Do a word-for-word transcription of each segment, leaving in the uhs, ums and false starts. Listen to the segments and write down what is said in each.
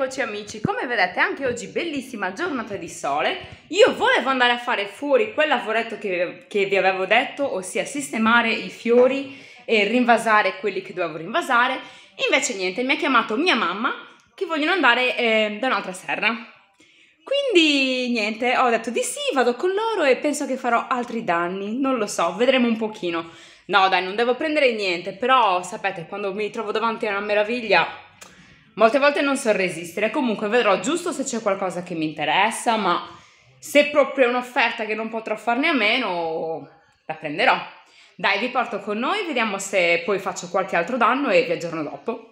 Eccoci amici, come vedete anche oggi bellissima giornata di sole. Io volevo andare a fare fuori quel lavoretto che, che vi avevo detto, ossia sistemare i fiori e rinvasare quelli che dovevo rinvasare. Invece niente, mi ha chiamato mia mamma che vogliono andare eh, da un'altra serra. Quindi niente, ho detto di sì, vado con loro e penso che farò altri danni, non lo so, vedremo un pochino. No dai, non devo prendere niente, però sapete, quando mi trovo davanti a una meraviglia, molte volte non so resistere. Comunque vedrò giusto se c'è qualcosa che mi interessa, ma se proprio è un'offerta che non potrò farne a meno, la prenderò. Dai, vi porto con noi, vediamo se poi faccio qualche altro danno e vi aggiorno dopo.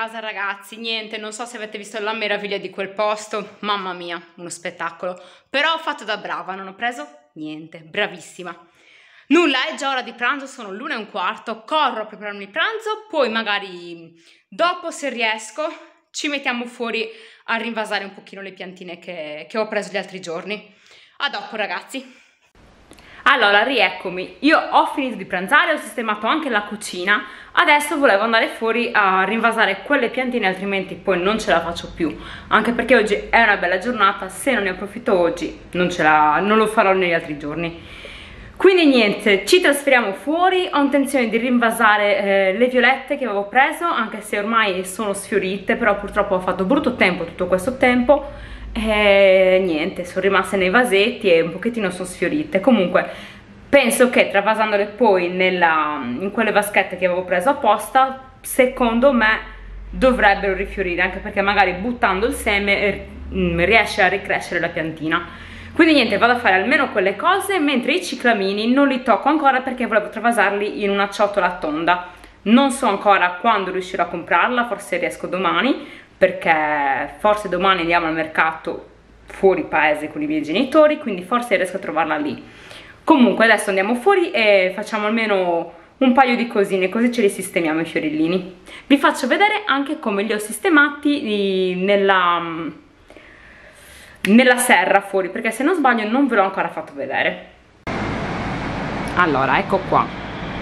casa, ragazzi, niente, non so se avete visto la meraviglia di quel posto, mamma mia, uno spettacolo, però ho fatto da brava, non ho preso niente, bravissima. Nulla, è già ora di pranzo, sono l'una e un quarto, corro a prepararmi il pranzo, poi magari dopo, se riesco, ci mettiamo fuori a rinvasare un pochino le piantine che, che ho preso gli altri giorni. A dopo, ragazzi. Allora, rieccomi, io ho finito di pranzare, ho sistemato anche la cucina, adesso volevo andare fuori a rinvasare quelle piantine, altrimenti poi non ce la faccio più, anche perché oggi è una bella giornata, se non ne approfitto oggi non, ce la, non lo farò negli altri giorni. Quindi niente, ci trasferiamo fuori, ho intenzione di rinvasare eh, le violette che avevo preso, anche se ormai sono sfiorite, però purtroppo ho fatto brutto tempo tutto questo tempo. E niente, sono rimaste nei vasetti e un pochettino sono sfiorite. Comunque penso che travasandole poi nella, in quelle vaschette che avevo preso apposta, secondo me dovrebbero rifiorire, anche perché magari buttando il seme eh, riesce a ricrescere la piantina. Quindi niente, vado a fare almeno quelle cose, mentre i ciclamini non li tocco ancora perché volevo travasarli in una ciotola tonda. Non so ancora quando riuscirò a comprarla, forse riesco domani, perché forse domani andiamo al mercato fuori paese con i miei genitori, quindi forse riesco a trovarla lì. Comunque adesso andiamo fuori e facciamo almeno un paio di cosine, così ce li sistemiamo i fiorellini. Vi faccio vedere anche come li ho sistemati nella, nella serra fuori, perché se non sbaglio non ve l'ho ancora fatto vedere. Allora, ecco qua.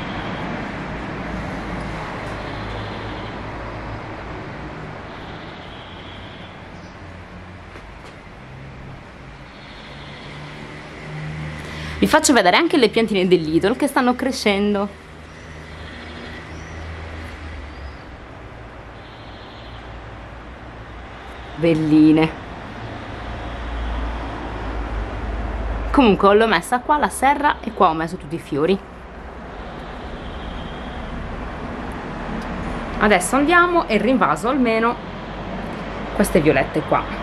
Vi faccio vedere anche le piantine dell'Idol che stanno crescendo. Belline. Comunque l'ho messa qua la serra e qua ho messo tutti i fiori. Adesso andiamo e rinvaso almeno queste violette qua.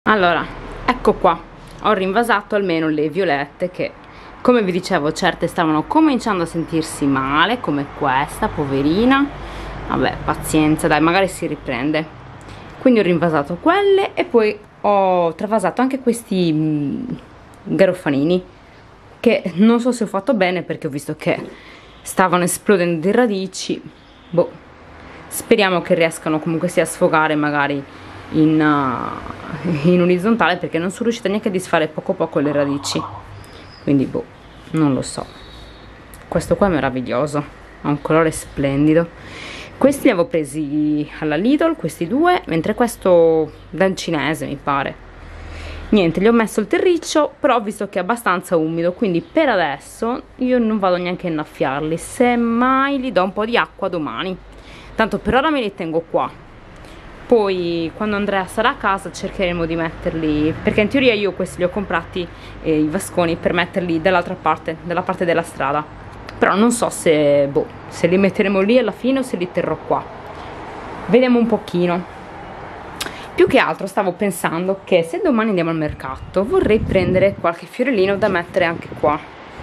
Allora, ecco qua, ho rinvasato almeno le violette che, come vi dicevo, certe stavano cominciando a sentirsi male, come questa, poverina. Vabbè, pazienza, dai, magari si riprende. Quindi ho rinvasato quelle e poi ho travasato anche questi mh, garofanini, che non so se ho fatto bene perché ho visto che stavano esplodendo di radici. Boh, speriamo che riescano comunque sia a sfogare magari in, uh, in orizzontale, perché non sono riuscita neanche a disfare poco poco le radici, quindi boh, non lo so. Questo qua è meraviglioso, ha un colore splendido. Questi li avevo presi alla Lidl, questi due, mentre questo dal cinese mi pare. Niente, gli ho messo il terriccio, però ho visto che è abbastanza umido, quindi per adesso io non vado neanche a innaffiarli, semmai gli do un po' di acqua domani. Tanto per ora me li tengo qua, poi quando Andrea sarà a casa cercheremo di metterli, perché in teoria io questi li ho comprati, eh, i vasconi, per metterli dall'altra parte, dalla parte della strada, però non so se, boh, se li metteremo lì alla fine o se li terrò qua, vediamo un pochino. Più che altro stavo pensando che se domani andiamo al mercato vorrei prendere qualche fiorellino da mettere anche qua.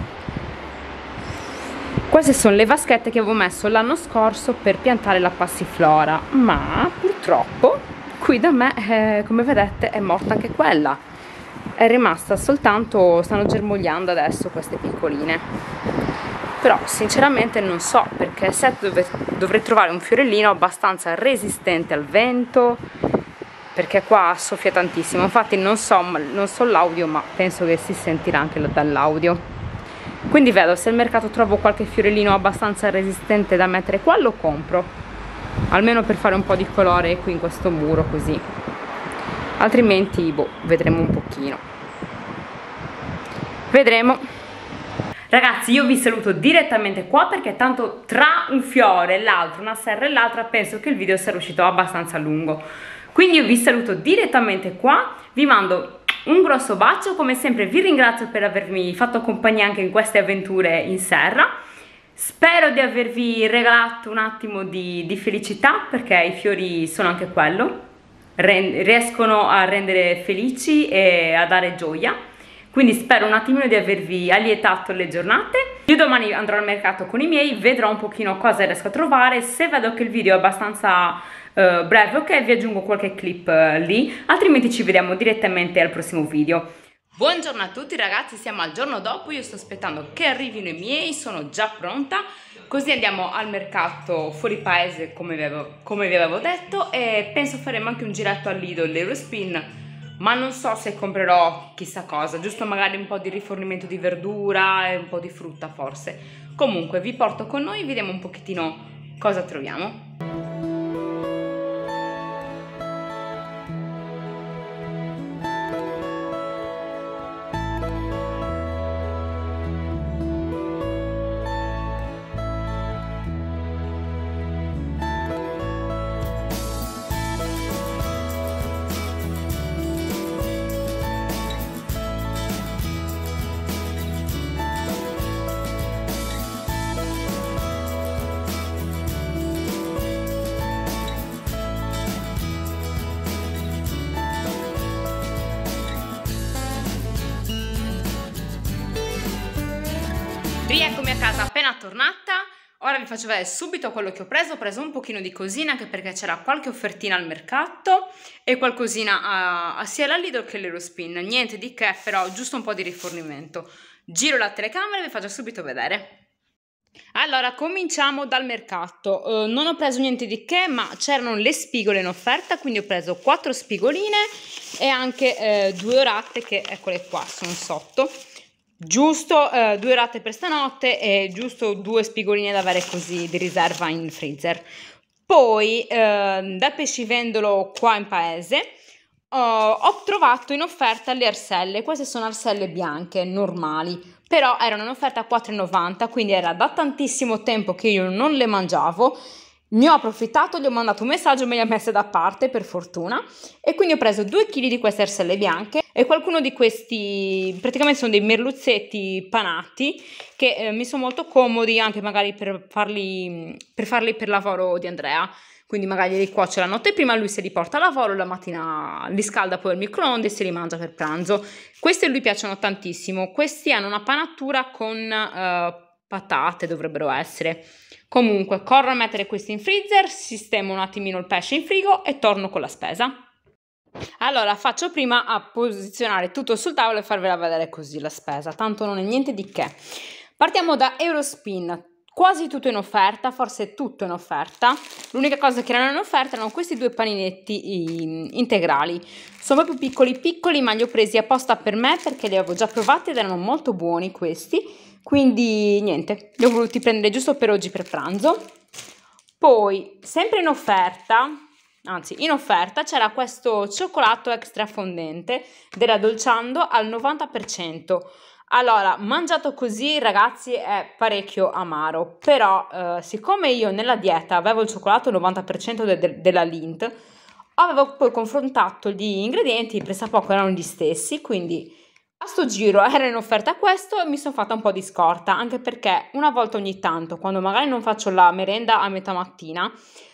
Queste sono le vaschette che avevo messo l'anno scorso per piantare la passiflora, ma purtroppo qui da me, eh, come vedete, è morta anche quella. È rimasta soltanto, stanno germogliando adesso queste piccoline. Però sinceramente non so, perché se dov dovrei trovare un fiorellino abbastanza resistente al vento, perché qua soffia tantissimo. Infatti non so, non so l'audio, ma penso che si sentirà anche dall'audio. Quindi vedo se al mercato trovo qualche fiorellino abbastanza resistente da mettere qua, lo compro, almeno per fare un po' di colore qui in questo muro, così. Altrimenti boh, vedremo un pochino, vedremo. Ragazzi, io vi saluto direttamente qua, perché tanto tra un fiore e l'altro, una serra e l'altra, penso che il video sia uscito abbastanza lungo. Quindi io vi saluto direttamente qua, vi mando un grosso bacio, come sempre vi ringrazio per avermi fatto compagnia anche in queste avventure in serra. Spero di avervi regalato un attimo di, di felicità, perché i fiori sono anche quello, Rend- riescono a rendere felici e a dare gioia. Quindi spero un attimino di avervi allietato le giornate. Io domani andrò al mercato con i miei, vedrò un pochino cosa riesco a trovare. Se vedo che il video è abbastanza uh, breve, ok, vi aggiungo qualche clip uh, lì, altrimenti ci vediamo direttamente al prossimo video. Buongiorno a tutti ragazzi, siamo al giorno dopo, io sto aspettando che arrivino i miei, sono già pronta, così andiamo al mercato fuori paese come vi avevo, come vi avevo detto, e penso faremo anche un giretto al Lidl, l'Eurospin, ma non so se comprerò chissà cosa, giusto magari un po' di rifornimento di verdura e un po' di frutta forse. Comunque vi porto con noi, vediamo un pochettino cosa troviamo. Rieccomi a casa appena tornata, ora vi faccio vedere subito quello che ho preso. Ho preso un pochino di cosina, anche perché c'era qualche offertina al mercato e qualcosina a, a sia la Lidl che l'Eurospin, niente di che, però giusto un po' di rifornimento. Giro la telecamera e vi faccio subito vedere. Allora, cominciamo dal mercato. Uh, non ho preso niente di che, ma c'erano le spigole in offerta, quindi ho preso quattro spigoline e anche eh, due orate, che eccole qua, sono sotto. Giusto eh, due orate per stanotte e giusto due spigoline da avere così di riserva in freezer. Poi eh, da pescivendolo qua in paese uh, ho trovato in offerta le arselle. Queste sono arselle bianche normali, però erano in offerta a quattro e novanta, quindi era da tantissimo tempo che io non le mangiavo. Ne ho approfittato, gli ho mandato un messaggio, me le ha messe da parte per fortuna, e quindi ho preso due chili di queste arselle bianche E qualcuno di questi praticamente sono dei merluzzetti panati che eh, mi sono molto comodi anche magari per farli, per farli per lavoro di Andrea. Quindi magari li cuoce la notte prima, lui se li porta a lavoro, la mattina li scalda poi al microonde e se li mangia per pranzo. Questi a lui piacciono tantissimo. Questi hanno una panatura con uh, patate, dovrebbero essere. Comunque, corro a mettere questi in freezer, sistemo un attimino il pesce in frigo e torno con la spesa. Allora, faccio prima a posizionare tutto sul tavolo e farvela vedere così la spesa, tanto non è niente di che. Partiamo da Eurospin. Quasi tutto in offerta, forse tutto in offerta. L'unica cosa che erano in offerta erano questi due paninetti integrali. Sono proprio piccoli piccoli, ma li ho presi apposta per me perché li avevo già provati ed erano molto buoni questi. Quindi niente, li ho voluti prendere giusto per oggi per pranzo. Poi, sempre in offerta, anzi in offerta, c'era questo cioccolato extra fondente della Dolciando al novanta per cento. Allora, mangiato così, ragazzi, è parecchio amaro, però eh, siccome io nella dieta avevo il cioccolato al novanta per cento de- de- della Lindt, avevo poi confrontato gli ingredienti, pressappoco erano gli stessi, quindi a sto giro era in offerta questo e mi sono fatta un po' di scorta, anche perché una volta ogni tanto, quando magari non faccio la merenda a metà mattina,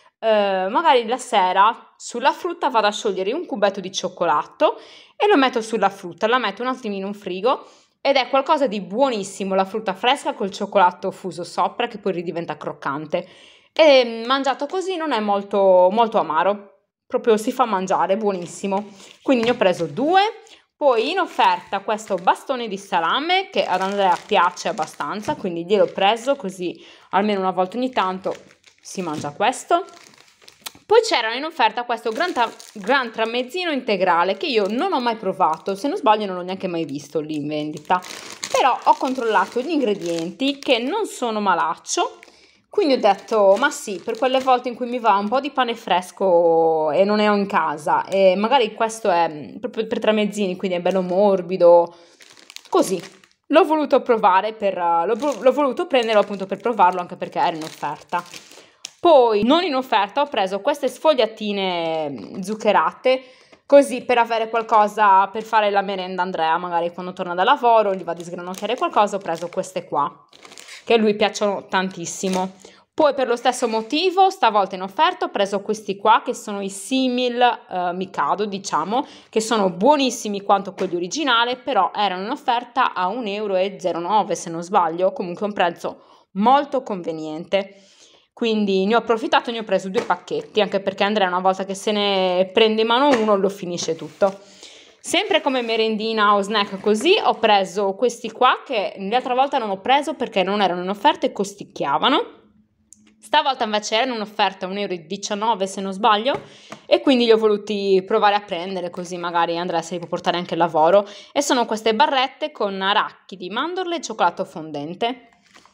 eh, magari la sera sulla frutta vado a sciogliere un cubetto di cioccolato e lo metto sulla frutta, la metto un attimino in frigo. Ed è qualcosa di buonissimo, la frutta fresca col cioccolato fuso sopra che poi ridiventa croccante. E mangiato così non è molto, molto amaro, proprio si fa mangiare, buonissimo. Quindi ne ho preso due. Poi in offerta questo bastone di salame che ad Andrea piace abbastanza, quindi gliel'ho preso così almeno una volta ogni tanto si mangia questo. Poi c'erano in offerta questo gran, tra- gran tramezzino integrale che io non ho mai provato, se non sbaglio non l'ho neanche mai visto lì in vendita, però ho controllato gli ingredienti che non sono malaccio, quindi ho detto ma sì, per quelle volte in cui mi va un po' di pane fresco e non ne ho in casa e magari questo è proprio per tramezzini, quindi è bello morbido, così. L'ho voluto provare, per, l'ho, l'ho voluto prendere appunto per provarlo anche perché era in offerta. Poi, non in offerta, ho preso queste sfogliatine zuccherate, così per avere qualcosa per fare la merenda Andrea, magari quando torna da lavoro, gli va di sgranocchiare qualcosa, ho preso queste qua, che a lui piacciono tantissimo. Poi per lo stesso motivo, stavolta in offerta, ho preso questi qua, che sono i simil eh, Mikado, diciamo, che sono buonissimi quanto quelli originali, però erano in offerta a un euro e zero nove se non sbaglio, comunque un prezzo molto conveniente. Quindi ne ho approfittato e ne ho preso due pacchetti, anche perché Andrea una volta che se ne prende in mano uno lo finisce tutto. Sempre come merendina o snack così ho preso questi qua che l'altra volta non ho preso perché non erano in offerta e costicchiavano. Stavolta invece erano in offerta a un euro e diciannove se non sbaglio e quindi li ho voluti provare a prendere così magari Andrea se li può portare anche al lavoro. E sono queste barrette con arachidi, mandorle e cioccolato fondente.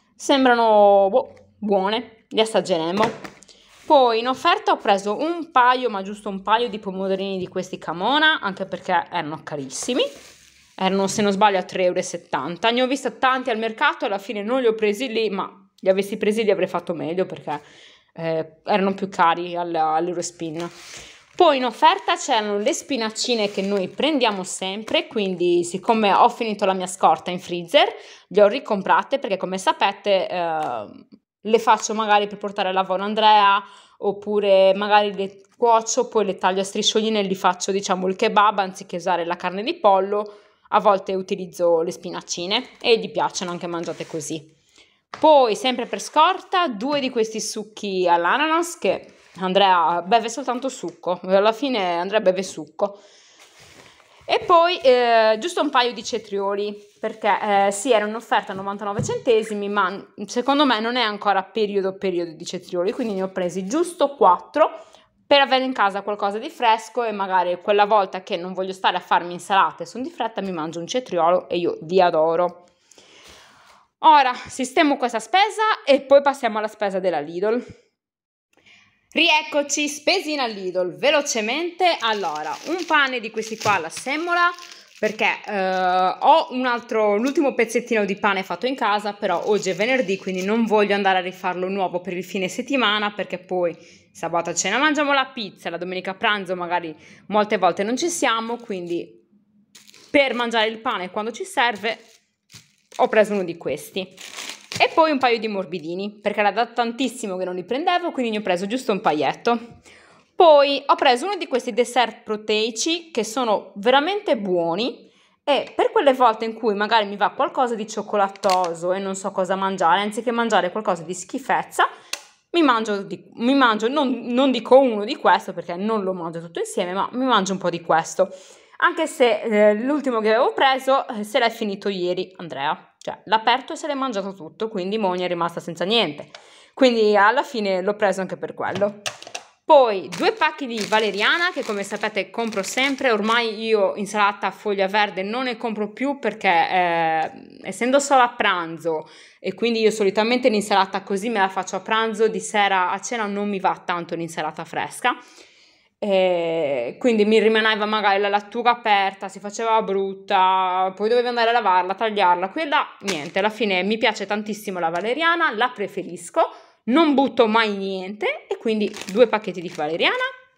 Sembrano boh, buone, li assaggeremo. Poi in offerta ho preso un paio, ma giusto un paio di pomodorini di questi Camona, anche perché erano carissimi. Erano, se non sbaglio, a tre euro e settanta. Ne ho visto tanti al mercato, alla fine non li ho presi lì, ma li avessi presi li avrei fatto meglio perché eh, erano più cari all'Eurospin. Poi in offerta c'erano le spinaccine che noi prendiamo sempre, quindi siccome ho finito la mia scorta in freezer, le ho ricomprate perché come sapete eh, le faccio magari per portare al lavoro Andrea, oppure magari le cuocio, poi le taglio a striscioline e li faccio diciamo il kebab anziché usare la carne di pollo, a volte utilizzo le spinaccine e gli piacciono anche mangiate così. Poi sempre per scorta due di questi succhi all'ananas che Andrea beve soltanto succo, alla fine Andrea beve succo. E poi eh, giusto un paio di cetrioli, perché eh, sì, era un'offerta a novantanove centesimi, ma secondo me non è ancora periodo periodo di cetrioli, quindi ne ho presi giusto quattro per avere in casa qualcosa di fresco e magari quella volta che non voglio stare a farmi insalate e sono di fretta mi mangio un cetriolo e io vi adoro. Ora sistemo questa spesa e poi passiamo alla spesa della Lidl. Rieccoci, spesina Lidl, velocemente. Allora, un pane di questi qua alla semola, perché eh, ho un altro, l'ultimo pezzettino di pane fatto in casa, però oggi è venerdì, quindi non voglio andare a rifarlo nuovo per il fine settimana, perché poi sabato a cena mangiamo la pizza, la domenica a pranzo magari molte volte non ci siamo, quindi per mangiare il pane quando ci serve ho preso uno di questi. E poi un paio di morbidini, perché era da tantissimo che non li prendevo, quindi ne ho preso giusto un paglietto. Poi ho preso uno di questi dessert proteici che sono veramente buoni, e per quelle volte in cui magari mi va qualcosa di cioccolatoso e non so cosa mangiare, anziché mangiare qualcosa di schifezza, mi mangio, di, mi mangio non, non dico uno di questo perché non lo mangio tutto insieme, ma mi mangio un po' di questo. Anche se eh, l'ultimo che avevo preso eh, se l'è finito ieri Andrea, cioè l'ha aperto e se l'è mangiato tutto, quindi Monia è rimasta senza niente. Quindi alla fine l'ho preso anche per quello. Poi due pacchi di valeriana che come sapete compro sempre, ormai io insalata a foglia verde non ne compro più perché eh, essendo solo a pranzo e quindi io solitamente l'insalata così me la faccio a pranzo, di sera a cena non mi va tanto l'insalata fresca. E quindi mi rimaneva magari la lattuga aperta, si faceva brutta, poi dovevo andare a lavarla, tagliarla, quella niente, alla fine mi piace tantissimo la valeriana, la preferisco, non butto mai niente e quindi due pacchetti di valeriana.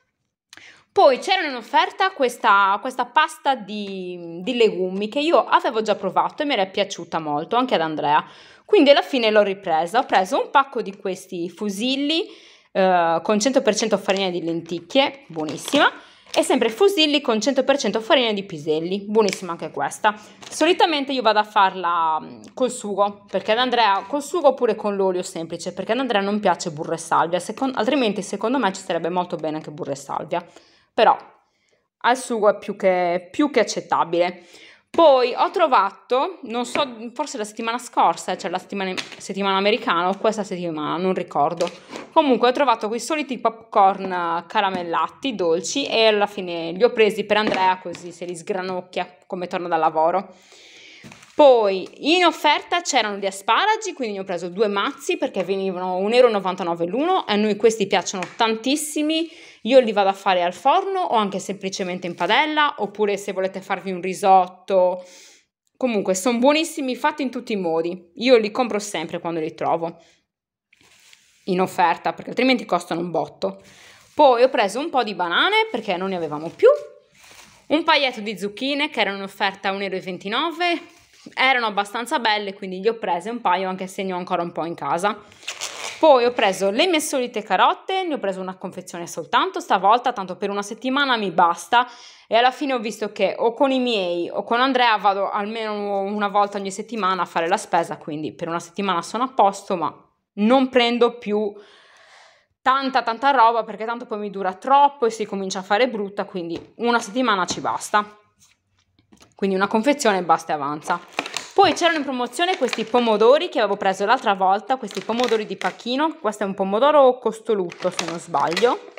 Poi c'era in offerta questa, questa pasta di, di legumi che io avevo già provato e mi era piaciuta molto, anche ad Andrea, quindi alla fine l'ho ripresa, ho preso un pacco di questi fusilli Uh, con cento per cento farina di lenticchie, buonissima, e sempre fusilli con cento per cento farina di piselli, buonissima anche questa. Solitamente io vado a farla col sugo, perché ad Andrea col sugo oppure con l'olio semplice, perché ad Andrea non piace burro e salvia, second, altrimenti secondo me ci sarebbe molto bene anche burro e salvia, però al sugo è più che, più che accettabile. Poi ho trovato, non so, forse la settimana scorsa, cioè la settimana, settimana americana o questa settimana, non ricordo. Comunque ho trovato quei soliti popcorn caramellati, dolci, e alla fine li ho presi per Andrea così se li sgranocchia come torna dal lavoro. Poi in offerta c'erano gli asparagi, quindi ne ho preso due mazzi perché venivano un euro e novantanove l'uno e a noi questi piacciono tantissimi. Io li vado a fare al forno o anche semplicemente in padella, oppure se volete farvi un risotto. Comunque sono buonissimi, fatti in tutti i modi. Io li compro sempre quando li trovo in offerta perché altrimenti costano un botto. Poi ho preso un po' di banane perché non ne avevamo più, un paglietto di zucchine che erano in offerta a un euro e ventinove, erano abbastanza belle quindi li ho prese un paio anche se ne ho ancora un po' in casa. Poi ho preso le mie solite carote, ne ho preso una confezione soltanto stavolta, tanto per una settimana mi basta, e alla fine ho visto che o con i miei o con Andrea vado almeno una volta ogni settimana a fare la spesa, quindi per una settimana sono a posto, ma non prendo più tanta tanta roba perché tanto poi mi dura troppo e si comincia a fare brutta, quindi una settimana ci basta. Quindi una confezione basta e avanza. Poi c'erano in promozione questi pomodori che avevo preso l'altra volta, questi pomodori di pacchino. Questo è un pomodoro costolutto se non sbaglio.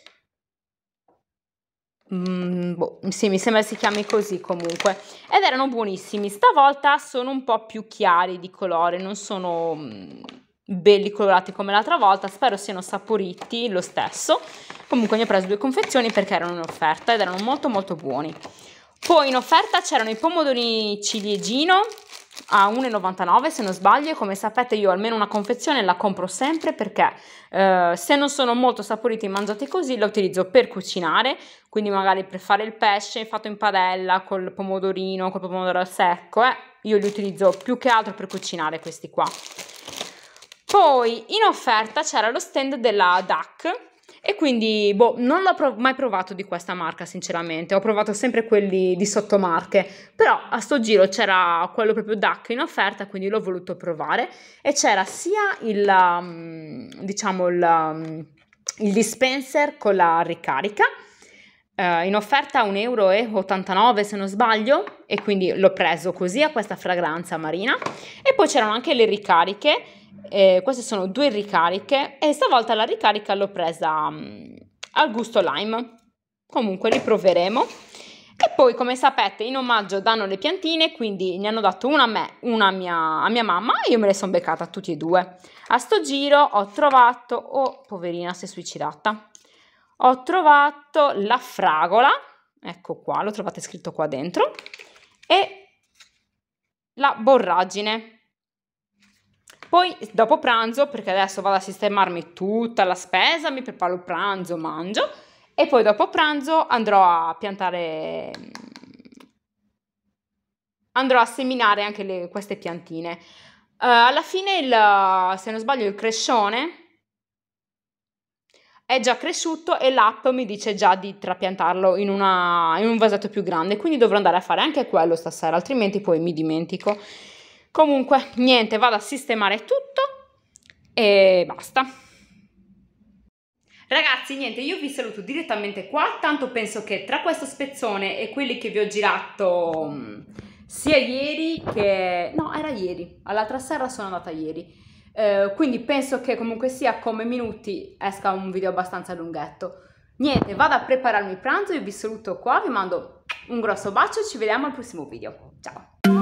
Mm, boh, sì, mi sembra si chiami così comunque. Ed erano buonissimi. Stavolta sono un po' più chiari di colore, non sono mm, belli colorati come l'altra volta. Spero siano saporiti lo stesso. Comunque ne ho preso due confezioni perché erano in offerta ed erano molto molto buoni. Poi in offerta c'erano i pomodorini ciliegino a uno e novantanove se non sbaglio, e come sapete io almeno una confezione la compro sempre perché eh, se non sono molto saporiti e mangiati così la utilizzo per cucinare, quindi magari per fare il pesce fatto in padella col pomodorino, col pomodoro al secco, eh, io li utilizzo più che altro per cucinare questi qua. Poi in offerta c'era lo stand della D A C e quindi boh, non l'ho prov- mai provato di questa marca sinceramente, ho provato sempre quelli di sottomarche, però a sto giro c'era quello proprio D A C in offerta, quindi l'ho voluto provare, e c'era sia il, um, diciamo il, um, il dispenser con la ricarica, uh, in offerta a un euro e ottantanove se non sbaglio, e quindi l'ho preso così a questa fragranza marina. E poi c'erano anche le ricariche. Eh, queste sono due ricariche e stavolta la ricarica l'ho presa um, al gusto lime. Comunque li proveremo. E poi come sapete in omaggio danno le piantine, quindi ne hanno dato una a me, una a mia, a mia mamma, e io me le sono beccata tutti e due. A sto giro ho trovato, oh poverina si è suicidata, ho trovato la fragola, ecco qua, lo trovate scritto qua dentro, e la borragine. Poi dopo pranzo, perché adesso vado a sistemarmi tutta la spesa, mi preparo il pranzo, mangio, e poi dopo pranzo andrò a piantare andrò a seminare anche le, queste piantine. Uh, alla fine, il, se non sbaglio, il crescione è già cresciuto e l'app mi dice già di trapiantarlo in, una, in un vasetto più grande, quindi dovrò andare a fare anche quello stasera, altrimenti poi mi dimentico. Comunque, niente, vado a sistemare tutto e basta. Ragazzi, niente, io vi saluto direttamente qua, tanto penso che tra questo spezzone e quelli che vi ho girato mh, sia ieri che... no, era ieri, all'altra sera sono andata ieri, eh, quindi penso che comunque sia come minuti esca un video abbastanza lunghetto. Niente, vado a prepararmi il pranzo, io vi saluto qua, vi mando un grosso bacio e ci vediamo al prossimo video. Ciao!